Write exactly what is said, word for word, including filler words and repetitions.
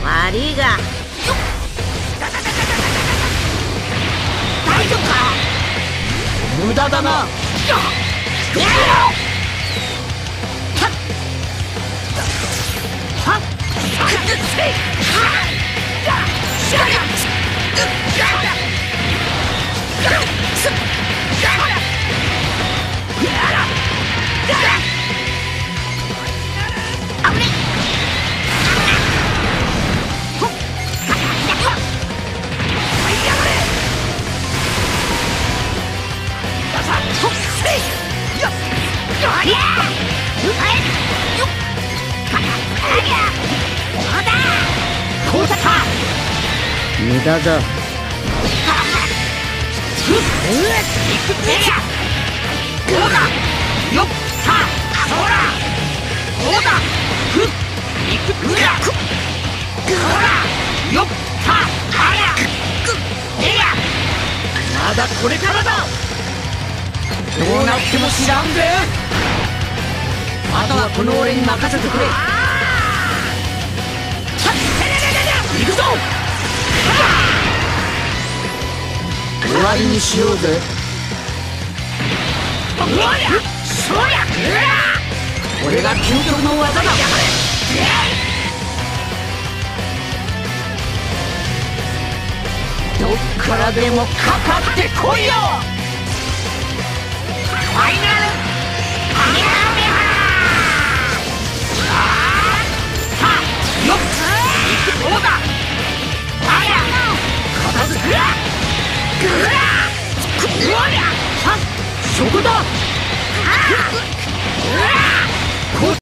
悪いが大丈夫か。無駄だな。やれよ。はっはっ無駄だ。 まだこれからだ。どうなっても知らんぜ。あとはこの俺に任せてくれ。行くぞ。終わりにしようぜ。これが究極の技だ。どっからでもかかってこいよ。ファイナルファイナル